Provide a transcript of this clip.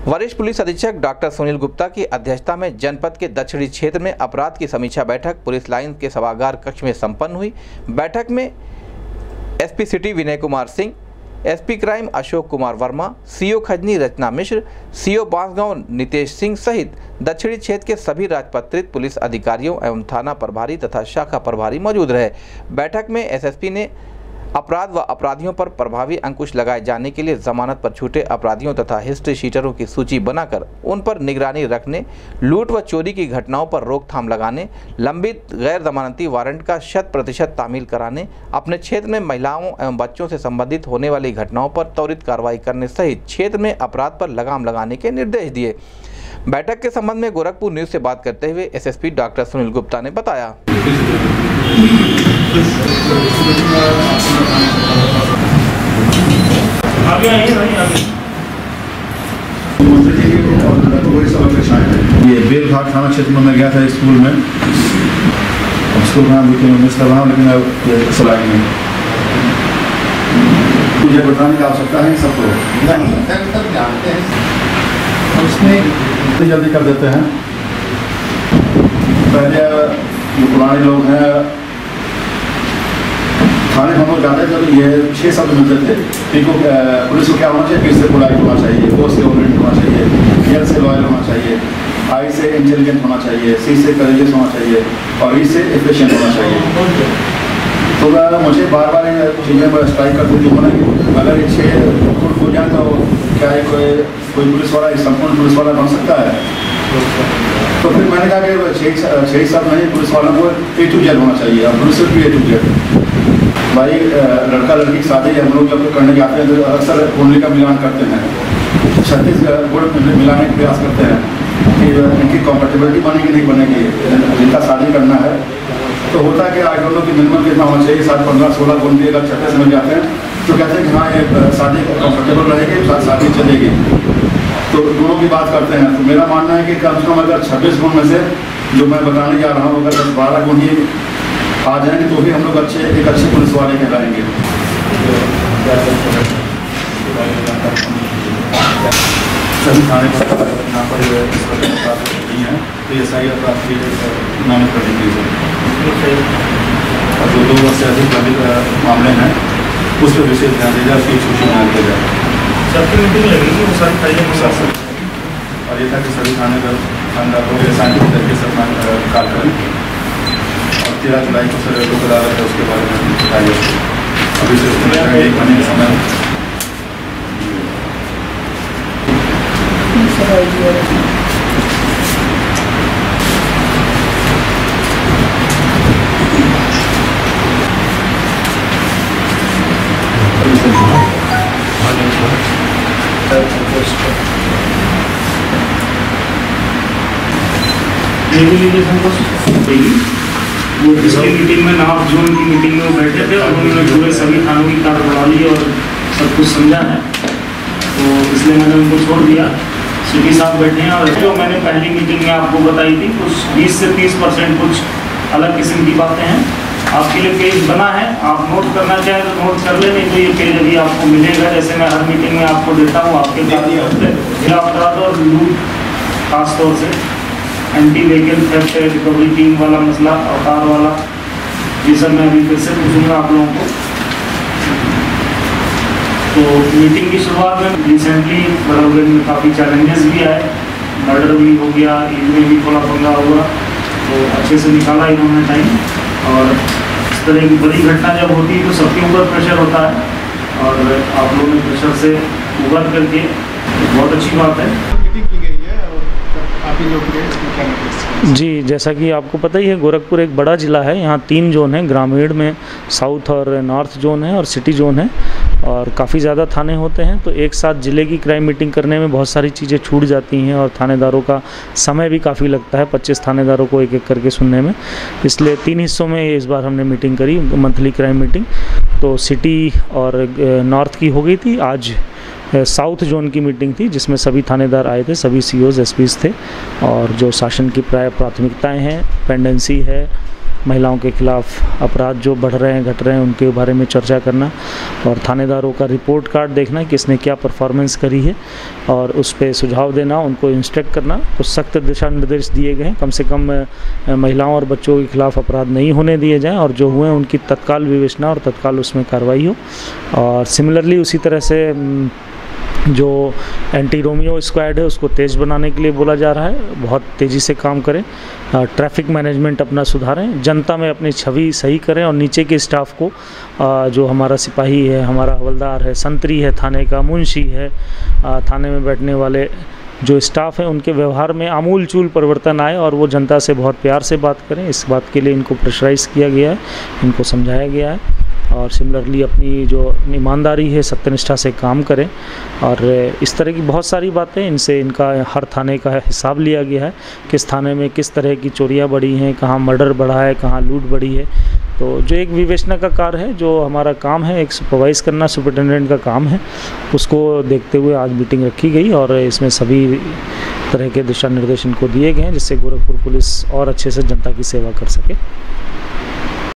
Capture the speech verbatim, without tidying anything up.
वरिष्ठ पुलिस अधीक्षक डॉक्टर सुनील गुप्ता की अध्यक्षता में जनपद के दक्षिणी क्षेत्र में अपराध की समीक्षा बैठक पुलिस लाइन के सभागार कक्ष में संपन्न हुई। बैठक में SP city Vinay Kumar Singh, SP crime Ashok Kumar Verma, CO Khajni Rachna Mishra, CO Bansgaon Nitesh Singh सहित दक्षिणी क्षेत्र के सभी राजपत्रित पुलिस अधिकारियों एवं थाना प्रभारी तथा शाखा प्रभारी मौजूद रहे। बैठक में एसएसपी ने अपराध व अपराधियों पर प्रभावी अंकुश लगाए जाने के लिए जमानत पर छूटे अपराधियों तथा हिस्ट्री शीटरों की सूची बनाकर उन पर निगरानी रखने, लूट व चोरी की घटनाओं पर रोकथाम लगाने, लंबित गैर जमानती वारंट का शत प्रतिशत तामील कराने, अपने क्षेत्र में महिलाओं एवं बच्चों से संबंधित होने वाली घटनाओं पर त्वरित कार्रवाई करने सहित क्षेत्र में अपराध पर लगाम लगाने के निर्देश दिए। बैठक के संबंध में गोरखपुर न्यूज से बात करते हुए एसएसपी डॉक्टर सुनील गुप्ता ने बताया। ये बेलघाट थाना क्षेत्र में मैं गया था स्कूल में, स्कूल में मिस कर रहा हूँ, लेकिन अब चलाई नहीं। मुझे बताने की आवश्यकता है सबको, जानते हैं उसमें जल्दी कर देते हैं। पहले जो पुराने लोग हैं थाने हम लोग जाते थे तो ये छः शब्द मिलते थे कि पुलिस को क्या होना चाहिए, पी से पोलाइट होना चाहिए, ओ से ओबेडिएंट होना चाहिए, एल से लॉयल होना चाहिए, आई से इंटेलिजेंट होना चाहिए, सी से करेजियस होना चाहिए और ई से एफिशिएंट होना चाहिए। तो मुझे बार बार ये चीज़ें पर स्ट्राइक करती थी होना कि अगर ये छः हो जाए तो क्या है कोई कोई पुलिस वाला संपूर्ण पुलिस वाला बन सकता है। तो फिर मैंने कहा कि छः छः सब नहीं, पुलिस वालों को ए टू जेड होना चाहिए और पुलिस भी ए टू जेड। भाई लड़का लड़की की शादी हम लोग जब करने जाते हैं तो अक्सर कुंडली का मिलान करते हैं, छत्तीसगढ़ मिलाने का प्रयास करते हैं कि इनकी कॉम्पेटिबिलिटी बनेगी नहीं बनेगी, जिनका शादी करना है तो होता है कि आज दोनों की मिनिमम कितना होना चाहिए, सात पंद्रह सोलह कुंडली अगर छत्तीस में जाते हैं तो कहते हैं कि हाँ ये शादी कम्फर्टेबल रहेगी, शादी चलेगी, तो दोनों की बात करते हैं। तो मेरा मानना है कि कम से कम अगर छब्बीस गुण में से जो मैं बताने जा रहा हूँ अगर दस बारह गुण ही आ जाएंगे तो भी हम लोग अच्छे एक अच्छे पुलिस वाले कहलाएंगे। सभी थाने पर यहाँ पर नहीं है तो एस आई और आपकी नामित कर देंगे और जो दो वर्ष से अधिक अधिक मामले हैं उस पर विशेष ध्यान दिया जाए, उसकी सूची बना दिया जाए। सबकी मीटिंग लगेगी वो सारी खाइए और ये था कि सभी थाने पर थानेदारों के शांति तरीके से अपना कार्य करें और तेरह जुलाई को सर लोक अदालत है उसके बारे में बताइए। अभी से एक महीने का समय वो पिछली मीटिंग में नॉर्थ जोन की मीटिंग में वो बैठे थे और उन्होंने पूरे सभी थानों की कार्यप्रणाली और सब कुछ समझा है, तो इसलिए मैंने उनको छोड़ दिया। सिटी साहब बैठे हैं और जो मैंने पहली मीटिंग में आपको बताई थी कुछ बीस से तीस परसेंट कुछ अलग किस्म की बातें हैं। आपके लिए पेज बना है, आप नोट करना चाहें तो नोट कर ले, नहीं तो ये पेज अभी आपको मिलेगा। जैसे मैं हर मीटिंग में आपको देता हूँ आपके जिला अपराध और लूट खासतौर से anti vehicle theft recovery team वाला मसला, अवतार वाला, ये सब मैं अभी फिर से पूछूंगा आप लोगों को। तो मीटिंग की शुरुआत में रिसेंटली बड़ौदा में काफ़ी चैलेंजेस भी आए, मर्डर भी हो गया, ईद में भी थोड़ा पंगा हुआ, तो अच्छे से निकाला इन्होंने टाइम। और इस तरह की बड़ी घटना जब होती है तो सबके ऊपर प्रेशर होता है और आप लोगों ने प्रेशर से उबर करके बहुत अच्छी बात है। जी, जैसा कि आपको पता ही है गोरखपुर एक बड़ा ज़िला है, यहाँ तीन जोन हैं, ग्रामीण में साउथ और नॉर्थ जोन है और सिटी जोन है और काफ़ी ज़्यादा थाने होते हैं। तो एक साथ ज़िले की क्राइम मीटिंग करने में बहुत सारी चीज़ें छूट जाती हैं और थानेदारों का समय भी काफ़ी लगता है, पच्चीस थानेदारों को एक एक करके सुनने में। इसलिए तीन हिस्सों में इस बार हमने मीटिंग करी, मंथली क्राइम मीटिंग। तो सिटी और नॉर्थ की हो गई थी, आज साउथ जोन की मीटिंग थी जिसमें सभी थानेदार आए थे, सभी सीओज एसपीज थे और जो शासन की प्राय प्राथमिकताएं हैं, पेंडेंसी है महिलाओं के खिलाफ अपराध जो बढ़ रहे हैं घट रहे हैं उनके बारे में चर्चा करना और थानेदारों का रिपोर्ट कार्ड देखना किसने क्या परफॉर्मेंस करी है और उस पर सुझाव देना, उनको इंस्ट्रक्ट करना। कुछ सख्त दिशा निर्देश दिए गए हैं, कम से कम महिलाओं और बच्चों के खिलाफ अपराध नहीं होने दिए जाएँ और जो हुए उनकी तत्काल विवेचना और तत्काल उसमें कार्रवाई हो। और सिमिलरली उसी तरह से जो एंटी रोमियो स्क्वाड है उसको तेज़ बनाने के लिए बोला जा रहा है, बहुत तेज़ी से काम करें, ट्रैफिक मैनेजमेंट अपना सुधारें, जनता में अपनी छवि सही करें और नीचे के स्टाफ को जो हमारा सिपाही है, हमारा हवलदार है, संतरी है, थाने का मुंशी है, थाने में बैठने वाले जो स्टाफ है उनके व्यवहार में आमूल चूल परिवर्तन आए और वो जनता से बहुत प्यार से बात करें। इस बात के लिए इनको प्रेशराइज़ किया गया है, इनको समझाया गया है और सिमिलरली अपनी जो ईमानदारी है सत्यनिष्ठा से काम करें। और इस तरह की बहुत सारी बातें, इनसे इनका हर थाने का हिसाब लिया गया है, किस थाने में किस तरह की चोरियां बढ़ी हैं, कहाँ मर्डर बढ़ा है, कहाँ लूट बढ़ी है। तो जो एक विवेचना का कार्य है, जो हमारा काम है, एक सुपरवाइज़ करना सुपरिटेंडेंट का काम है, उसको देखते हुए आज मीटिंग रखी गई और इसमें सभी तरह के दिशा निर्देश इनको दिए गए हैं जिससे गोरखपुर पुलिस और अच्छे से जनता की सेवा कर सके।